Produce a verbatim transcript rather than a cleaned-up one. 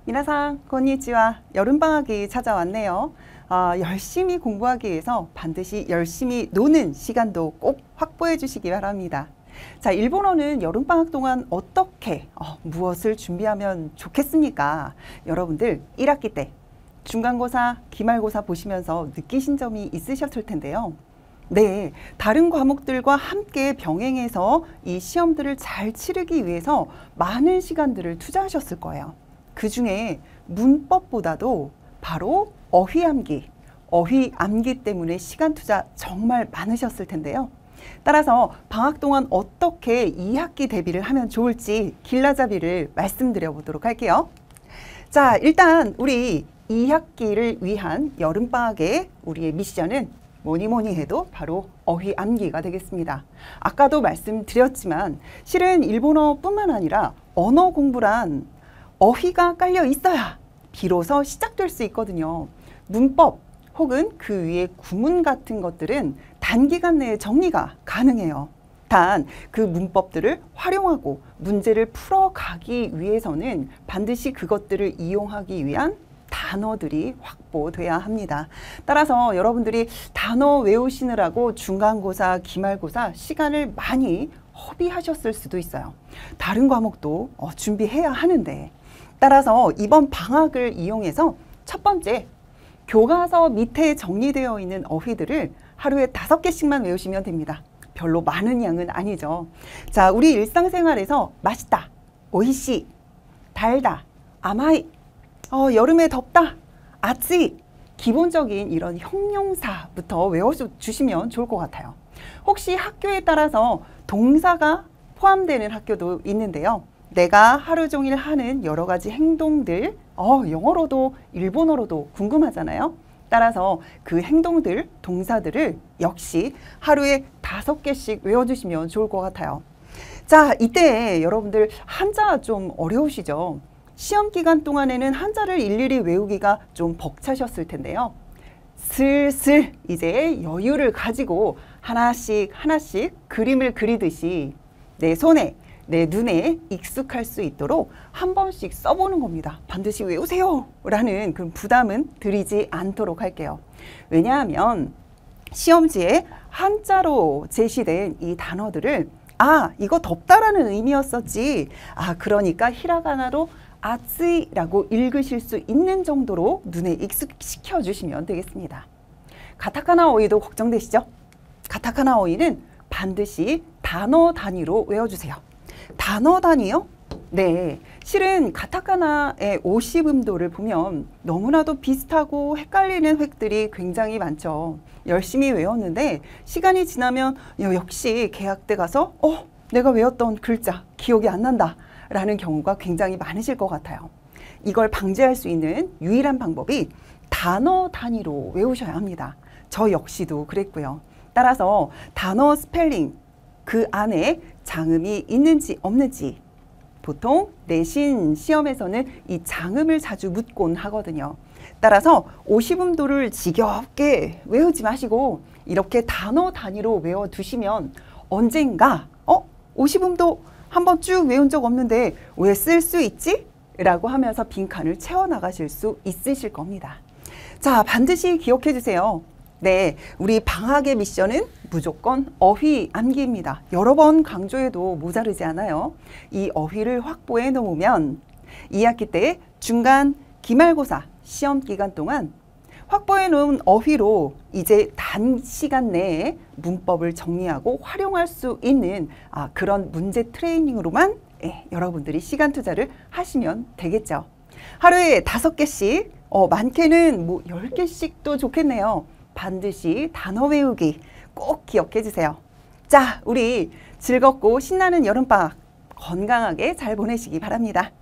미나상, konnichiwa. 여름방학이 찾아왔네요. 아, 열심히 공부하기 위해서 반드시 열심히 노는 시간도 꼭 확보해 주시기 바랍니다. 자, 일본어는 여름방학 동안 어떻게, 어, 무엇을 준비하면 좋겠습니까? 여러분들 일 학기 때 중간고사, 기말고사 보시면서 느끼신 점이 있으셨을 텐데요. 네, 다른 과목들과 함께 병행해서 이 시험들을 잘 치르기 위해서 많은 시간들을 투자하셨을 거예요. 그 중에 문법보다도 바로 어휘 암기, 어휘 암기 때문에 시간 투자 정말 많으셨을 텐데요. 따라서 방학 동안 어떻게 이 학기 대비를 하면 좋을지 길라잡이를 말씀드려 보도록 할게요. 자, 일단 우리 이 학기를 위한 여름방학의 우리의 미션은 뭐니 뭐니 해도 바로 어휘 암기가 되겠습니다. 아까도 말씀드렸지만 실은 일본어뿐만 아니라 언어 공부란 어휘가 깔려 있어야 비로소 시작될 수 있거든요. 문법 혹은 그 위에 구문 같은 것들은 단기간 내에 정리가 가능해요. 단 그 문법들을 활용하고 문제를 풀어가기 위해서는 반드시 그것들을 이용하기 위한 단어들이 확보돼야 합니다. 따라서 여러분들이 단어 외우시느라고 중간고사, 기말고사 시간을 많이 허비하셨을 수도 있어요. 다른 과목도 어, 준비해야 하는데 따라서 이번 방학을 이용해서 첫 번째, 교과서 밑에 정리되어 있는 어휘들을 하루에 다섯 개씩만 외우시면 됩니다. 별로 많은 양은 아니죠. 자, 우리 일상생활에서 맛있다, 오이시, 달다, 아마이, 어, 여름에 덥다, 아찌, 기본적인 이런 형용사부터 외워주시면 좋을 것 같아요. 혹시 학교에 따라서 동사가 포함되는 학교도 있는데요. 내가 하루 종일 하는 여러 가지 행동들, 어, 영어로도 일본어로도 궁금하잖아요. 따라서 그 행동들, 동사들을 역시 하루에 다섯 개씩 외워주시면 좋을 것 같아요. 자, 이때 여러분들 한자 좀 어려우시죠? 시험 기간 동안에는 한자를 일일이 외우기가 좀 벅차셨을 텐데요. 슬슬 이제 여유를 가지고 하나씩 하나씩 그림을 그리듯이 내 손에, 내 눈에 익숙할 수 있도록 한 번씩 써보는 겁니다. 반드시 외우세요! 라는 그런 부담은 드리지 않도록 할게요. 왜냐하면 시험지에 한자로 제시된 이 단어들을 아, 이거 덥다라는 의미였었지. 아, 그러니까 히라가나로 아츠이라고 읽으실 수 있는 정도로 눈에 익숙시켜 주시면 되겠습니다. 가타카나 어휘도 걱정되시죠? 가타카나 어휘는 반드시 단어 단위로 외워주세요. 단어 단위요? 네, 실은 가타카나의 오십 음도를 보면 너무나도 비슷하고 헷갈리는 획들이 굉장히 많죠. 열심히 외웠는데 시간이 지나면 역시 개학 때 가서 어, 내가 외웠던 글자 기억이 안 난다 라는 경우가 굉장히 많으실 것 같아요. 이걸 방지할 수 있는 유일한 방법이 단어 단위로 외우셔야 합니다. 저 역시도 그랬고요. 따라서 단어 스펠링 그 안에 장음이 있는지 없는지 보통 내신 시험에서는 이 장음을 자주 묻곤 하거든요. 따라서 오십 음도를 지겹게 외우지 마시고 이렇게 단어 단위로 외워두시면 언젠가 어? 오십 음도 한번 쭉 외운 적 없는데 왜 쓸 수 있지? 라고 하면서 빈칸을 채워나가실 수 있으실 겁니다. 자, 반드시 기억해 주세요. 네, 우리 방학의 미션은 무조건 어휘 암기입니다. 여러 번 강조해도 모자르지 않아요. 이 어휘를 확보해 놓으면 이 학기 때 중간 기말고사 시험 기간 동안 확보해 놓은 어휘로 이제 단시간 내에 문법을 정리하고 활용할 수 있는 아, 그런 문제 트레이닝으로만 예, 여러분들이 시간 투자를 하시면 되겠죠. 하루에 다섯 개씩, 어, 많게는 뭐 열 개씩도 좋겠네요. 반드시 단어 외우기 꼭 기억해 주세요. 자, 우리 즐겁고 신나는 여름방학 건강하게 잘 보내시기 바랍니다.